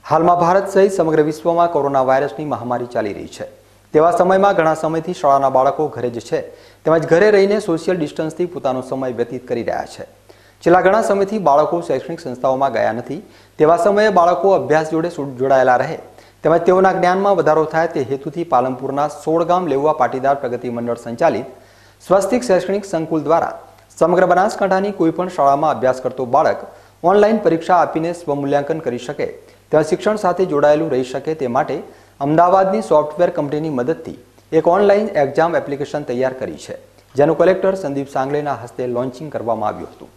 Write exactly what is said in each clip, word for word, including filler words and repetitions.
હાલમાં ભારત સહિત સમગ્ર વિશ્વમાં કોરોના વાયરસની મહામારી ચાલી રહી છે। તેવા સમયમાં ઘણા સમયથી શાળાના બાળકો ઘરે જ છે તેમજ ઘરે રહીને સોશિયલ ડિસ્ટન્સથી પોતાનો સમય વ્યતીત કરી રહ્યા છે। છેલ્લા ઘણા સમયથી બાળકો શૈક્ષણિક સંસ્થાઓમાં ગયા નથી। તેવા સમયે બાળકો અભ્યાસ જોડે જોડાયેલા રહે તેમજ તેઓના જ્ઞાનમાં વધારો થાય તે હેતુથી પાલનપુરના સોળ ગામ લેઉવા પાટીદાર પ્રગતિ મંડળ સંચાલિત સ્વસ્તિક શૈક્ષણિક સંકુલ દ્વારા સમગ્ર બનાસકાંઠાની કોઈપણ શાળામાં અભ્યાસ કરતો બાળક ઓનલાઈન પરીક્ષા આપીને સ્વમૂલ્યાંકન કરી શકે ત્યાં શિક્ષણ સાથે જોડાયેલું રહી શકે તે માટે અમદાવાદની સોફ્ટવેર કંપનીની મદદથી એક ઓનલાઈન એક્ઝામ એપ્લિકેશન તૈયાર કરી છે, જેનું કલેક્ટર સંદીપ સાંગલેના હસ્તે લોન્ચિંગ કરવામાં આવ્યું હતું।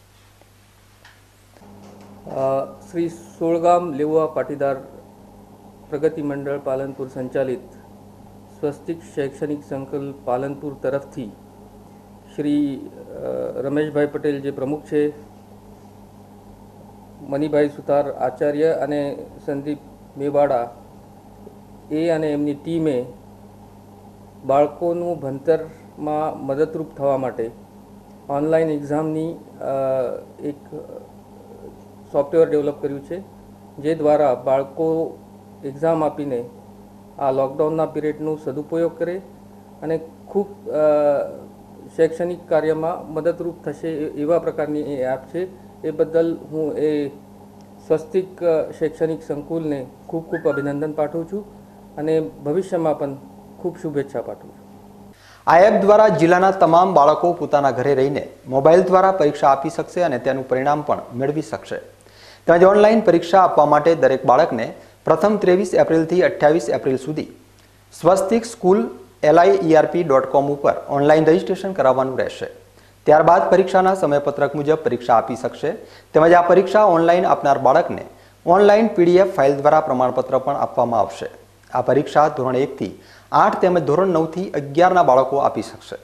શ્રી સોળગામ લેઉવા પાટીદાર પ્રગતિ મંડળ પાલનપુર સંચાલિત સ્વસ્તિક શૈક્ષણિક સંકુલ પાલનપુર તરફથી શ્રી રમેશભાઈ પટેલ જે પ્રમુખ છે, મનીભાઈ સુતાર આચાર્ય અને સંદીપ મેવાડા એ અને એમની ટીમે બાળકોનું ભણતરમાં મદદરૂપ થવા માટે ઓનલાઈન એક્ઝામની એક સોફ્ટવેર ડેવલપ કર્યું છે, જે દ્વારા બાળકો એક્ઝામ આપીને આ લોકડાઉનના પીરિયડનું સદુપયોગ કરે અને ખૂબ શૈક્ષણિક કાર્યમાં મદદરૂપ થશે એવા પ્રકારની એ એપ છે। એ બદલ હું એ સ્વસ્તિક શૈક્ષણિક સંકુલને ખૂબ ખૂબ અભિનંદન પાઠવું છું અને ભવિષ્યમાં પણ ખૂબ શુભેચ્છા પાઠવું છું। આ એપ દ્વારા જિલ્લાના તમામ બાળકો પોતાના ઘરે રહીને મોબાઈલ દ્વારા પરીક્ષા આપી શકશે અને તેનું પરિણામ પણ મેળવી શકશે। તેમજ ઓનલાઈન પરીક્ષા આપવા માટે દરેક બાળકને પ્રથમ ત્રેવીસ એપ્રિલથી અઠ્યાવીસ એપ્રિલ સુધી સ્વસ્તિક સ્કૂલ એલઆઈઈઆરપી ડોટ કોમ ઉપર ઓનલાઈન રજીસ્ટ્રેશન કરાવવાનું રહેશે। ત્યારબાદ પરીક્ષાના સમયપત્રક મુજબ પરીક્ષા આપી શકશે તેમજ આ પરીક્ષા ઓનલાઈન આપનાર બાળકને ઓનલાઈન પીડીએફ ફાઇલ દ્વારા પ્રમાણપત્ર પણ આપવામાં આવશે। આ પરીક્ષા ધોરણ એક થી આઠ તેમજ ધોરણ નવ થી અગિયારના બાળકો આપી શકશે।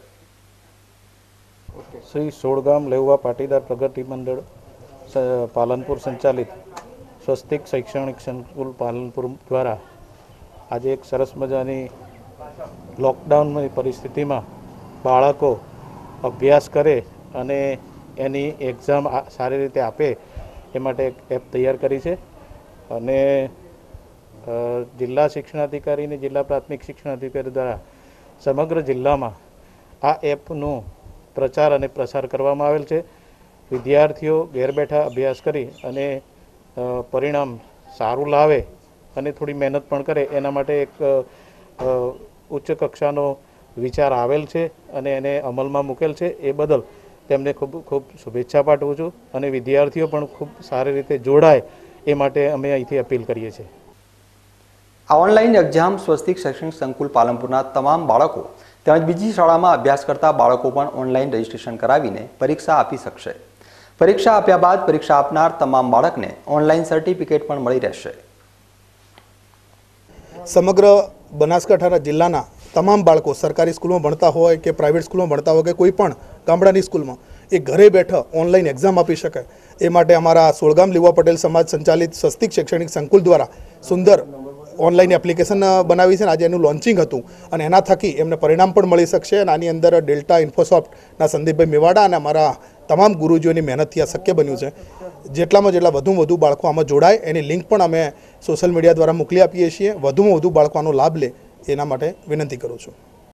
શ્રી સોળગામ લેઉવા પાટીદાર પ્રગતિ મંડળ પાલનપુર સંચાલિત સ્વસ્તિક શૈક્ષણિક સંકુલ પાલનપુર દ્વારા આજે એક સરસ મજાની લોકડાઉનની પરિસ્થિતિમાં બાળકો અભ્યાસ કરે અને એની એક્ઝામ સારી રીતે આપે એ માટે એક એપ તૈયાર કરી છે અને જિલ્લા શિક્ષણાધિકારી અને જિલ્લા પ્રાથમિક શિક્ષણાધિકારી દ્વારા સમગ્ર જિલ્લામાં આ એપનો પ્રચાર અને પ્રસાર કરવામાં આવેલ છે। વિદ્યાર્થીઓ ઘેર બેઠા અભ્યાસ કરી અને પરિણામ સારું લાવે અને થોડી મહેનત પણ કરે એના માટે એક ઉચ્ચ કક્ષાનો વિચાર આવેલ છે અને એને અમલમાં મૂકેલ છે। એ બદલ તેમને ખૂબ ખૂબ શુભેચ્છા પાઠવું છું અને વિદ્યાર્થીઓ પણ ખૂબ સારી રીતે જોડાય એ માટે અમે અહીંથી અપીલ કરીએ છીએ। આ ઓનલાઈન એક્ઝામ સ્વસ્તિક શૈક્ષણિક સંકુલ પાલનપુરના તમામ બાળકો તેમજ બીજી શાળામાં અભ્યાસ કરતા બાળકો પણ ઓનલાઈન રજીસ્ટ્રેશન કરાવીને પરીક્ષા આપી શકશે। પરીક્ષા આપ્યા બાદ પરીક્ષા આપનાર તમામ બાળકને ઓનલાઈન સર્ટિફિકેટ પણ મળી રહેશે। સમગ્ર બનાસકાંઠા જિલ્લાના તમામ બાળકો સરકારી સ્કૂલમાં ભણતા હોય કે પ્રાઇવેટ સ્કૂલમાં ભણતા હોય કે કોઈ પણ ગામડાની સ્કૂલમાં એ ઘરે બેઠા ઓનલાઈન એક્ઝામ આપી શકે એ માટે અમારા સોળગામ લેઉવા પટેલ સમાજ સંચાલિત સ્વસ્તિક શૈક્ષણિક સંકુલ દ્વારા સુંદર ઓનલાઈન એપ્લિકેશન બનાવી છે અને આજે એનું લોન્ચિંગ હતું અને એના થકી એમને પરિણામ પણ મળી શકશે અને આની અંદર ડેલ્ટા ઇન્ફોસોફ્ટના સંદીપભાઈ મેવાડા અને અમારા તમામ ગુરુજીઓની મહેનતથી આ શક્ય બન્યું છે। જેટલામાં જેટલા વધુમાં વધુ બાળકો આમાં જોડાય એની લિંક પણ અમે સોશિયલ મીડિયા દ્વારા મોકલી આપીએ છીએ। વધુમાં વધુ બાળકો આનો લાભ લે એના માટે વિનંતી કરું છું।